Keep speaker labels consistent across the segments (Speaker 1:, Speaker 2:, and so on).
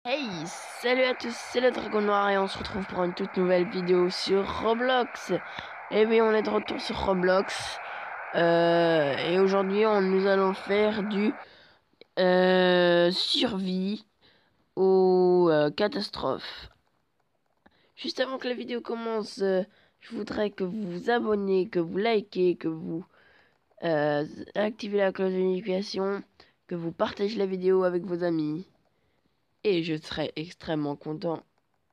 Speaker 1: Hey, salut à tous, c'est le Dragon Noir et on se retrouve pour une toute nouvelle vidéo sur Roblox. Et oui, on est de retour sur Roblox. Et aujourd'hui, nous allons faire du survie aux catastrophes. Juste avant que la vidéo commence, je voudrais que vous vous abonnez, que vous likez, que vous activez la cloche de notification, que vous partagez la vidéo avec vos amis. Et je serai extrêmement content.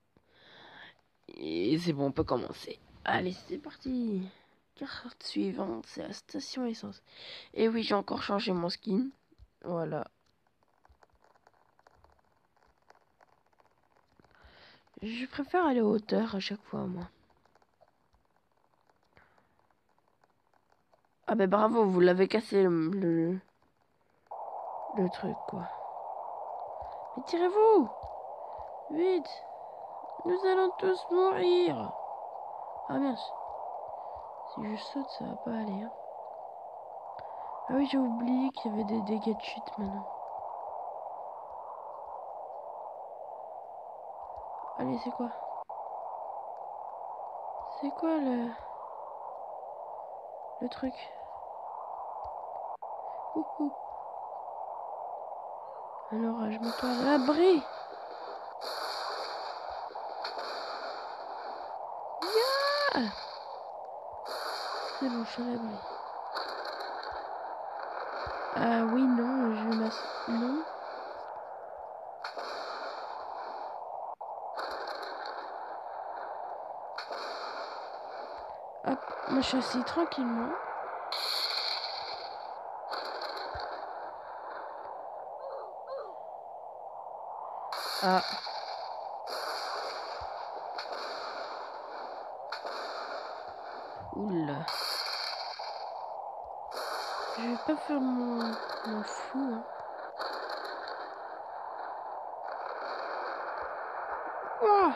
Speaker 1: Et c'est bon, on peut commencer. Allez, c'est parti. Carte suivante, c'est la station essence. Et oui, j'ai encore changé mon skin. Voilà. Je préfère aller aux hauteurs à chaque fois, moi. Ah ben bravo, vous l'avez cassé le truc, quoi. Mais tirez-vous! Vite! Nous allons tous mourir! Ah mince. Si je saute, ça va pas aller, hein. Ah oui, j'ai oublié qu'il y avait des dégâts de chute maintenant. Allez, c'est quoi? C'est quoi le truc? Ouhou. Un orage, mets-toi à l'abri! Yeah! C'est bon, je suis à l'abri. Ah oui, non, je masse. Non. Hop, moi je suis assis tranquillement. Ah. Oula. Je vais pas faire mon fou, hein. Ouah!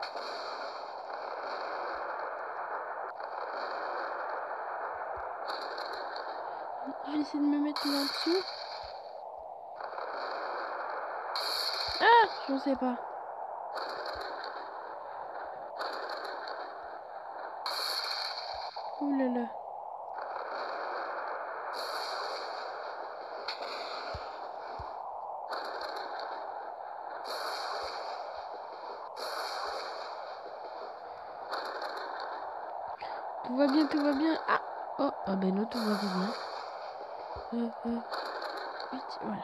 Speaker 1: Je vais essayer de me mettre là en dessous. Ah! Je ne sais pas. Ouh là là. Tout va bien, tout va bien. Ah! Oh, ah ben non, tout va pas bien. Vite, voilà.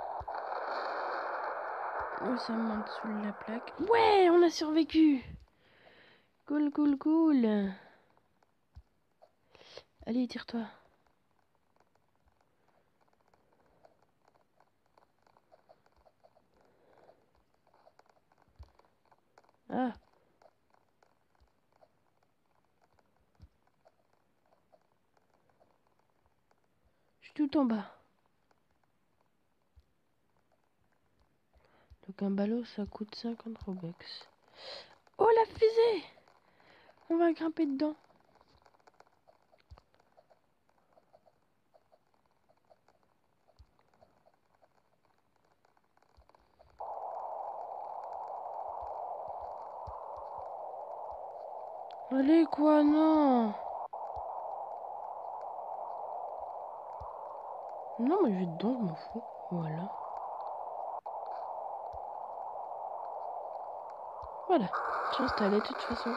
Speaker 1: Oh, ça monte sous la plaque. Ouais, on a survécu! Cool, cool, cool. Allez, tire-toi. Ah! Je suis tout en bas. Donc un ballot, ça coûte 50 Robux. Oh, la fusée! On va grimper dedans. Allez, quoi, non! Non, mais je vais dedans, je m'en fous. Voilà. Voilà. Je suis installé de toute façon.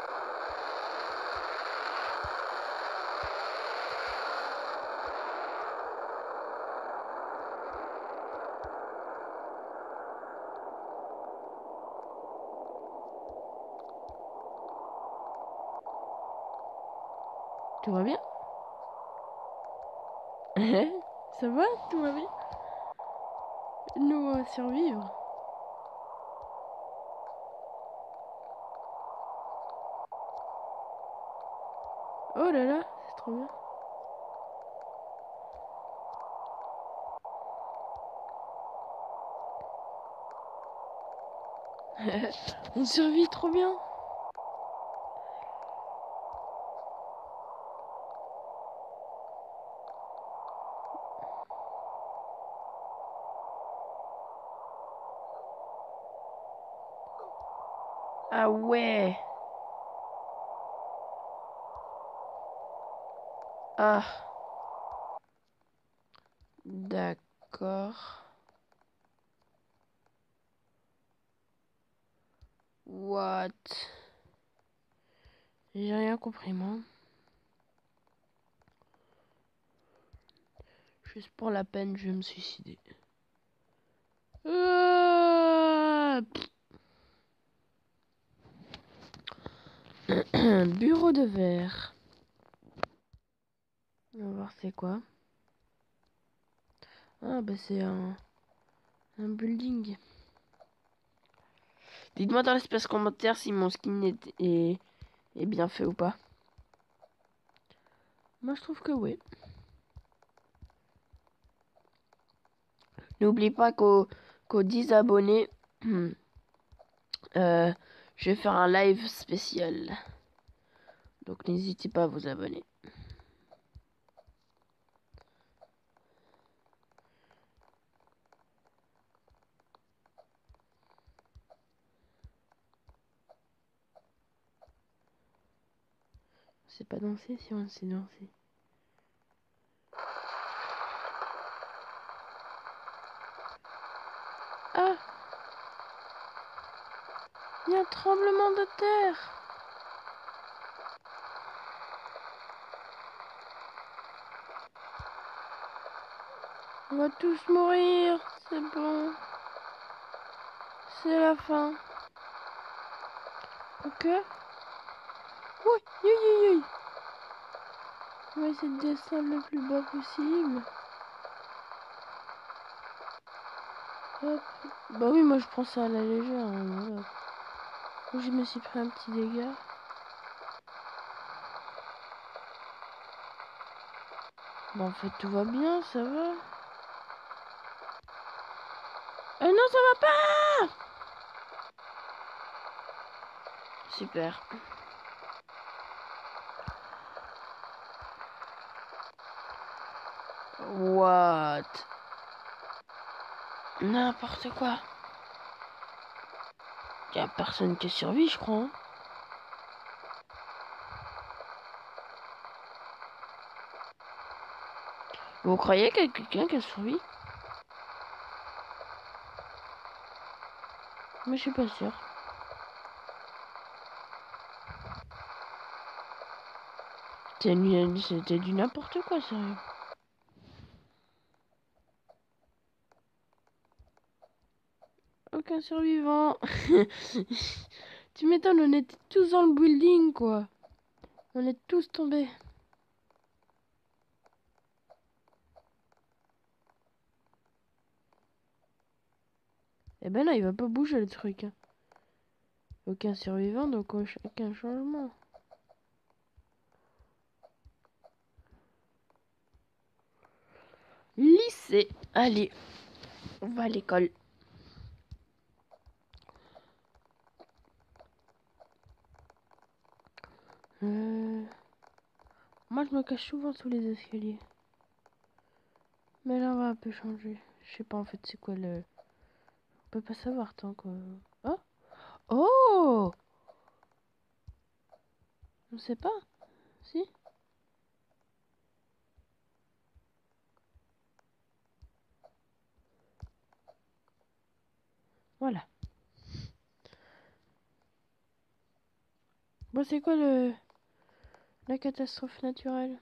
Speaker 1: Tout va bien? Ça va? Tout va bien? Nous, on va survivre. Oh là là, c'est trop bien. On survit trop bien. Ah ouais. Ah. D'accord. What? J'ai rien compris, moi. Juste pour la peine, je vais me suicider. Bureau de verre. On va voir c'est quoi. Ah bah c'est un building. Dites-moi dans l'espace commentaire si mon skin est bien fait ou pas. Moi je trouve que oui. N'oublie pas qu'aux 10 abonnés, je vais faire un live spécial. Donc n'hésitez pas à vous abonner. C'est pas danser si on sait danser. Ah! Il y a un tremblement de terre! On va tous mourir, c'est bon. C'est la fin. Ok? Oui, oui, oui, oui. On va essayer de descendre le plus bas possible. Hop. Bah oui, moi je prends ça à la légère. Hein, voilà. Je me suis pris un petit dégât. Bah en fait tout va bien, ça va. Ah non, ça va pas! Super. What? N'importe quoi. Y'a personne qui a survécu, je crois. Hein. Vous croyez qu'il y a quelqu'un qui a survécu? Mais je suis pas sûr. C'était du n'importe quoi, sérieux. Aucun survivant. Tu m'étonnes, on était tous dans le building, quoi. On est tous tombés. Eh ben là, il va pas bouger le truc. Hein. Aucun survivant, donc aucun changement. Lycée. Allez, on va à l'école. Moi, je me cache souvent sous les escaliers. Mais là, on va un peu changer. Je sais pas en fait c'est quoi le... On peut pas savoir tant que... Oh! Oh! On sait pas? Si? Voilà. Bon, c'est quoi la catastrophe naturelle?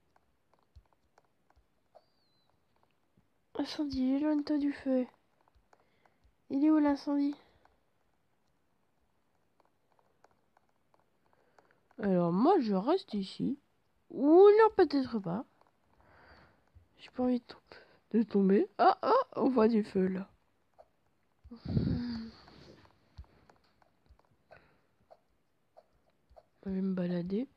Speaker 1: Incendie, éloigne-toi du feu. Il est où l'incendie? Alors moi je reste ici. Ou non, peut-être pas. J'ai pas envie de tomber. Ah ah, on voit du feu là. Je vais me balader.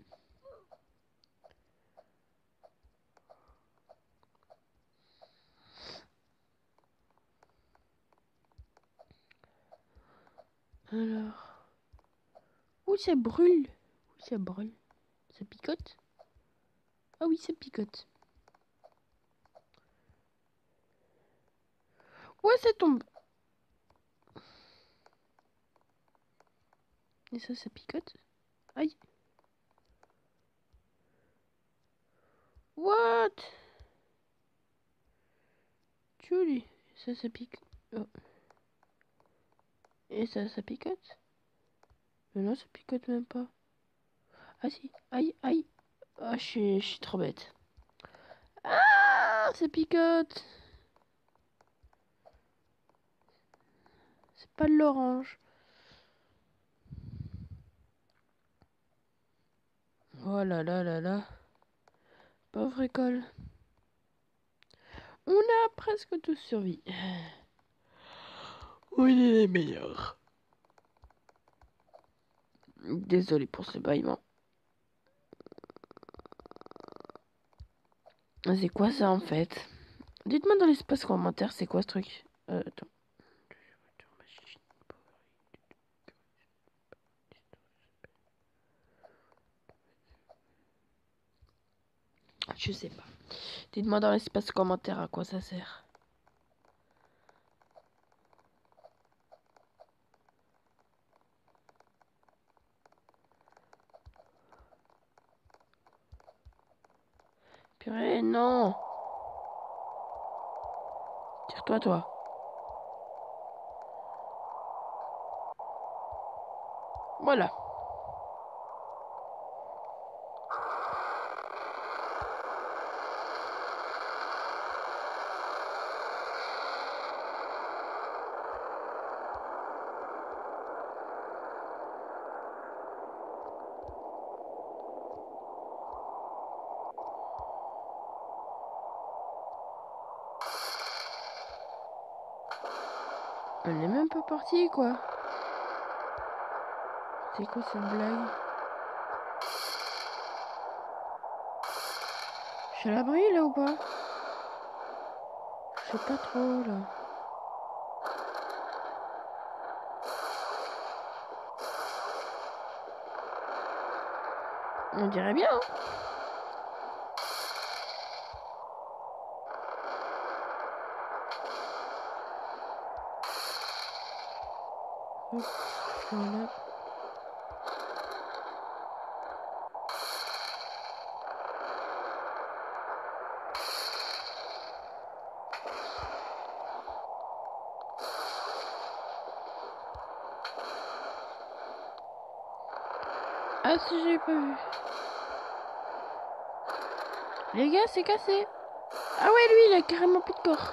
Speaker 1: Alors. Où ça brûle? Où ça brûle? Ça picote? Ah oui, ça picote. Ouais, ça tombe. Et ça picote. Aïe. What? Julie. Ça pique. Oh. Et ça picote. Mais non, ça picote même pas. Ah si. Aïe, aïe. Ah, je suis trop bête. Ah, ça picote. C'est pas de l'orange. Oh là là là là. Pauvre école. On a presque tous survécu. On est les meilleurs. Désolé pour ce bâillement. C'est quoi ça en fait? Dites-moi dans l'espace commentaire, c'est quoi ce truc? Attends. Je sais pas. Dites-moi dans l'espace commentaire à quoi ça sert. Purée, non! Tire-toi, toi. Voilà. On n'est même pas parti, quoi. C'est quoi cette blague? Je suis à l'abri, là, ou pas? Je sais pas trop, là. On dirait bien, hein. Hop, voilà. Ah si, j'ai pas vu. Les gars, c'est cassé. Ah ouais, lui, il a carrément plus de corps.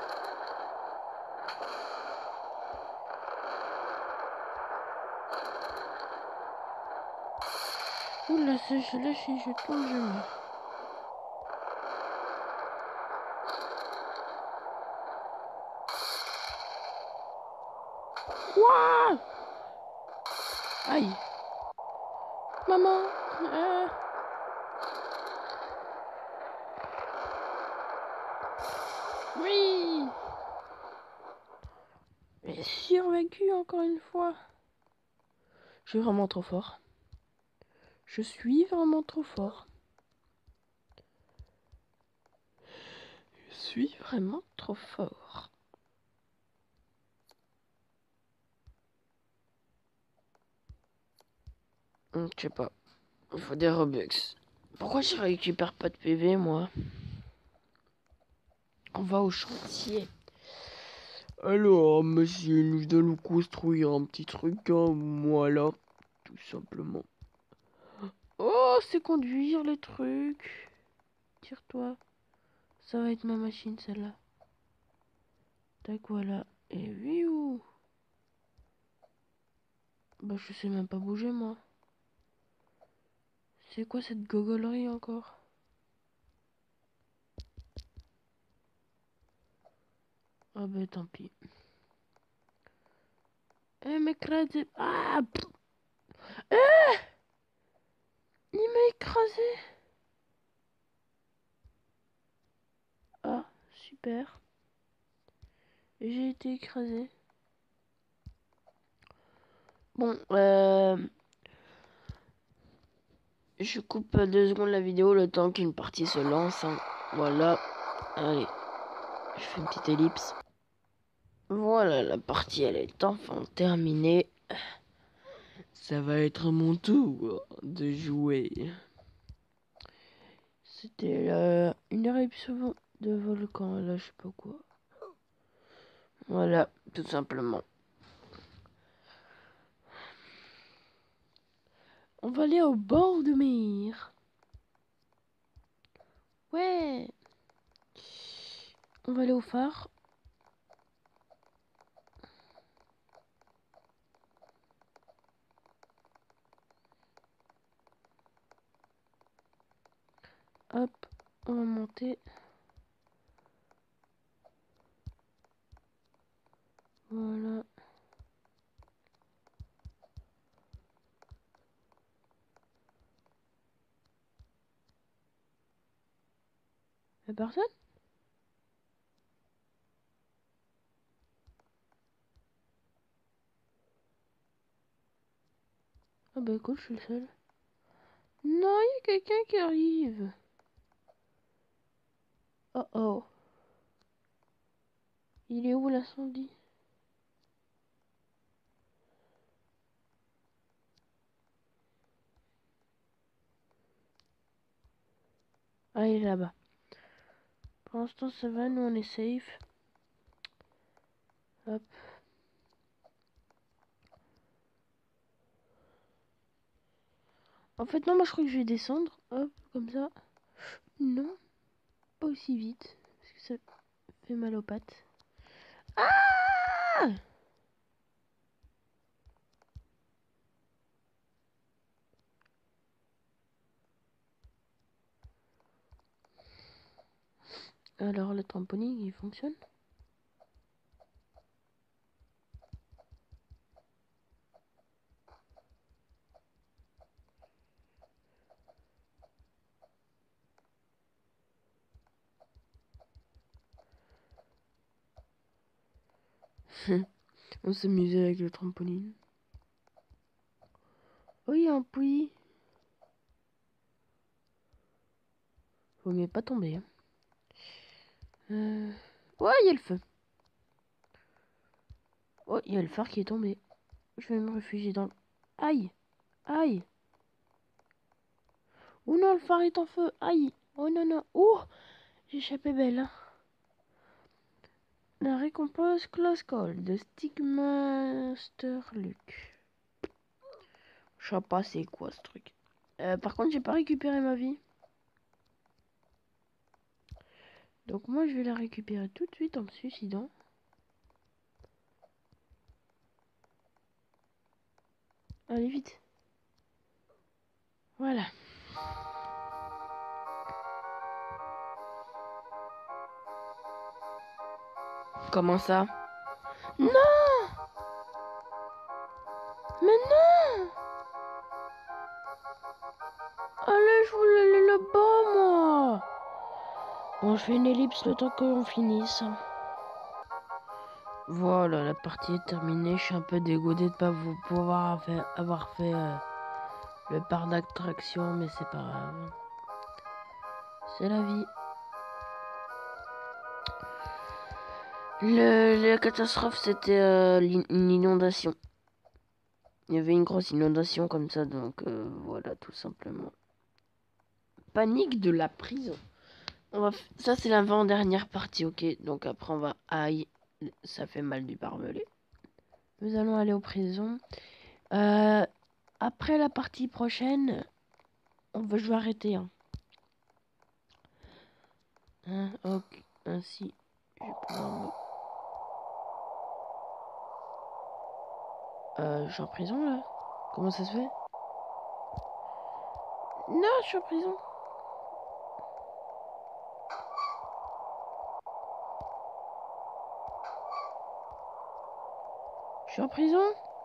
Speaker 1: Oula, là, si je tombe, je meurs. Wouah! Aïe. Maman. Oui. J'ai survécu encore une fois. Je suis vraiment trop fort. Je suis vraiment trop fort. Je suis vraiment trop fort. Je sais pas. Il faut des Robux. Pourquoi je récupère pas de PV, moi? On va au chantier. Alors, monsieur, nous allons construire un petit truc, hein, voilà. Tout simplement. Oh, c'est conduire les trucs. Tire-toi. Ça va être ma machine, celle-là. Tac, voilà. Et oui, où? Bah, je sais même pas bouger, moi. C'est quoi cette gogolerie encore? Ah bah tant pis. Eh, m'écraser. Ah, il m'a écrasé. Ah, super. J'ai été écrasé. Bon, je coupe 2 secondes la vidéo le temps qu'une partie se lance, hein. Voilà. Allez, je fais une petite ellipse. Voilà, la partie elle est enfin terminée. Ça va être mon tour de jouer. C'était une éruption de volcan, là, je sais pas quoi. Voilà, tout simplement. On va aller au bord de mer. Ouais. On va aller au phare. Hop, on va monter. Voilà. Y'a personne? Ah bah écoute, je suis le seul. Non, il y a quelqu'un qui arrive. Oh oh. Il est où l'incendie? Ah, il est là-bas. Pour l'instant, ça va, nous on est safe. Hop. En fait, non, moi je crois que je vais descendre. Hop, comme ça. Non, pas aussi vite. Parce que ça fait mal aux pattes. Ah! Alors, le trampoline, il fonctionne? On s'amusait avec le trampoline. Oh, il y a un puits. Faut mieux pas tomber. Hein. Ouais, il y a le feu. Oh, il y a le phare qui est tombé. Je vais me réfugier dans le... Aïe! Aïe! Oh non, le phare est en feu! Aïe! Oh non, non! Oh! J'ai échappé belle. Hein. La récompense Close Call de Stickmaster Luke. Je sais pas c'est quoi ce truc. Par contre, j'ai pas récupéré ma vie. Donc moi, je vais la récupérer tout de suite en me suicidant. Allez, vite. Voilà. Comment ça? Non! Mais non! Allez, je voulais aller là-bas, moi! Bon, je fais une ellipse le temps qu'on finisse. Voilà, la partie est terminée. Je suis un peu dégoûté de pas vous pouvoir avoir fait le parc d'attraction, mais c'est pas grave. C'est la vie. La catastrophe, c'était une inondation. Il y avait une grosse inondation comme ça, donc voilà, tout simplement. Panique de la prison. Ça, c'est l'avant-dernière partie, ok. Donc après, on va... Aïe, ça fait mal du barbelé. Nous allons aller aux prisons. Après la partie prochaine, je vais arrêter. Hein. Ok, ainsi, je vais pouvoir me... je suis en prison, là? Comment ça se fait? Non, je suis en prison. Je suis en prison?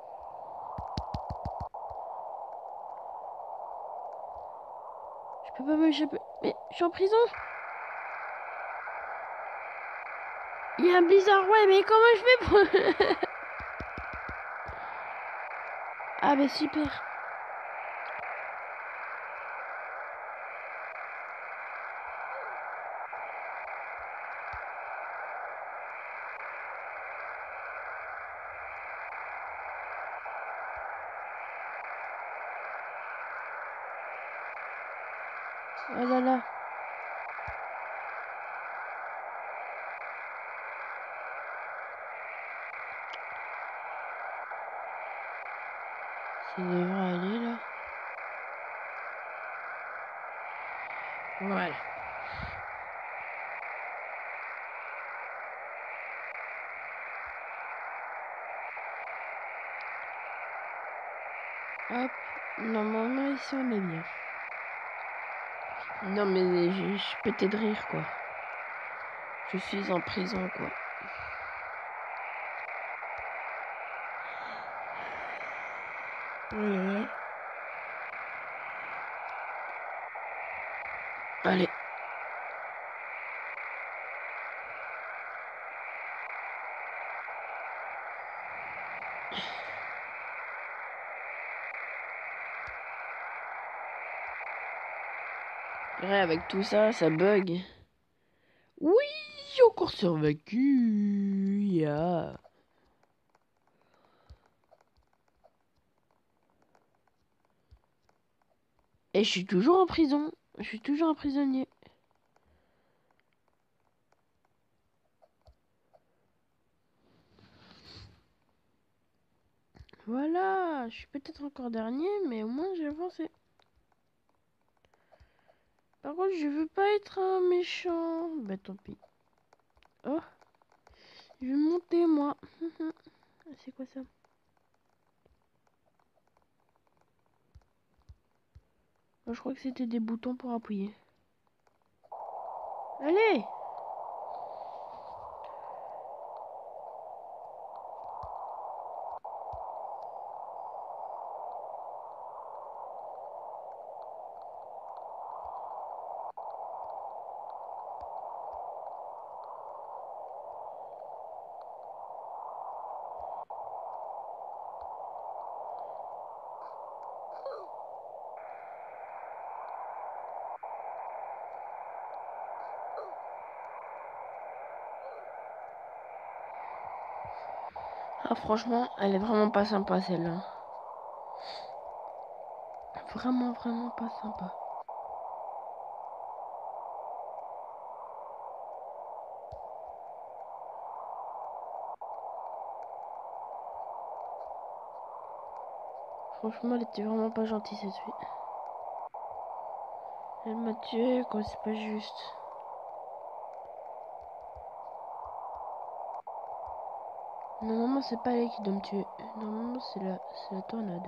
Speaker 1: Je peux pas m'échapper. Mais je suis en prison? Il y a un blizzard, ouais, mais comment je fais pour... Ah, bah super. Oh là là. Ça devrait aller là. Voilà. Hop. Normalement ici on est bien. Non mais je pétais de rire quoi. Je suis en prison quoi. Voilà. Allez. Ouais, avec tout ça, ça bug. Oui, encore survécu. Yeah. Et je suis toujours en prison. Je suis toujours un prisonnier. Voilà, je suis peut-être encore dernier, mais au moins j'ai avancé. Par contre, je veux pas être un méchant. Bah tant pis. Oh, je vais monter moi. C'est quoi ça? Oh, je crois que c'était des boutons pour appuyer. Allez! Ah franchement, elle est vraiment pas sympa celle-là. Vraiment, vraiment pas sympa. Franchement, elle était vraiment pas gentille cette fille. Elle m'a tué quoi, c'est pas juste. Normalement, c'est pas elle qui doit me tuer. Normalement, c'est la tornade.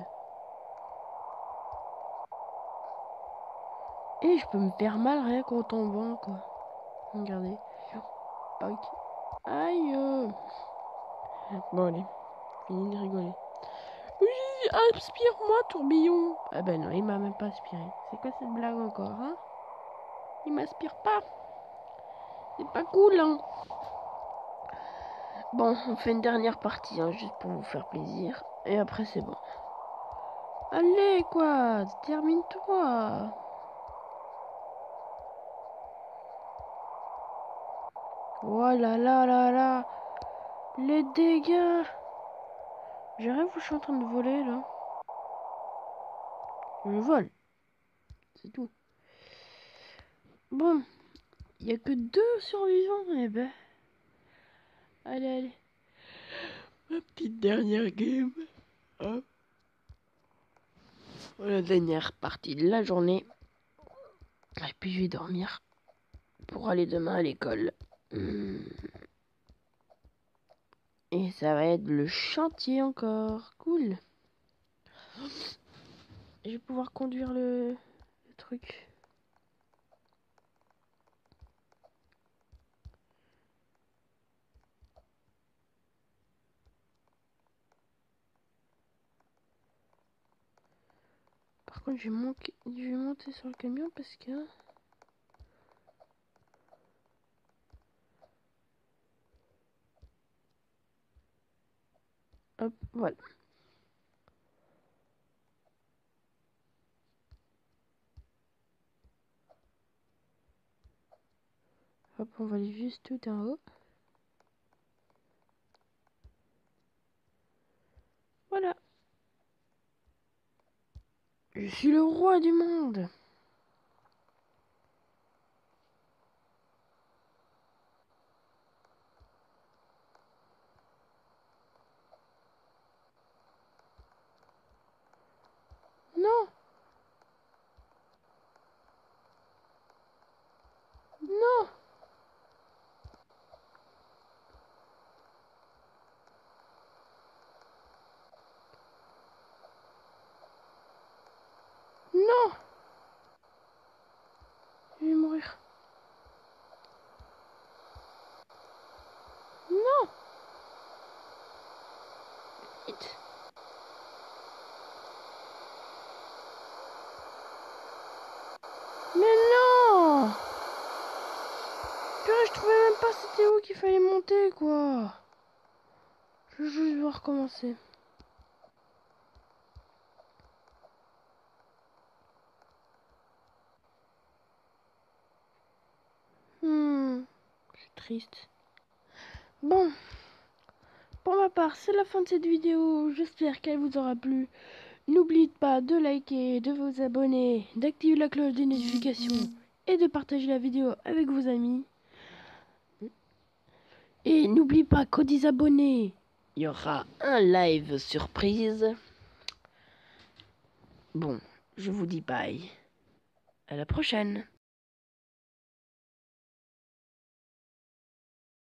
Speaker 1: Et je peux me faire mal rien qu'en tombant quoi. Regardez. Pac. Aïe. Bon allez, fini de rigoler. Oui, aspire-moi, tourbillon. Ah ben non, il m'a même pas aspiré. C'est quoi cette blague encore, hein? Il m'aspire pas. C'est pas cool, hein? Bon, on fait une dernière partie, hein, juste pour vous faire plaisir. Et après, c'est bon. Allez, quoi, termine-toi. Voilà, là, là, là. Les dégâts. J'arrive où je suis en train de voler, là. Je vole. C'est tout. Bon, il y a que 2 survivants, eh ben. Allez, allez. Ma petite dernière game. Hein, la dernière partie de la journée. Et puis je vais dormir pour aller demain à l'école. Et ça va être le chantier encore. Cool. Je vais pouvoir conduire le truc. Par contre, je vais monter sur le camion parce que... Hop, voilà. Hop, on va aller juste tout en haut. Voilà. Je suis le roi du monde. Purée, je trouvais même pas c'était où qu'il fallait monter, quoi. Je vais juste voir recommencer. C'est triste. Bon, pour ma part, c'est la fin de cette vidéo. J'espère qu'elle vous aura plu. N'oubliez pas de liker, de vous abonner, d'activer la cloche des notifications et de partager la vidéo avec vos amis. Et n'oubliez pas qu'aux 10 abonnés, il y aura un live surprise. Bon, je vous dis bye. À la prochaine.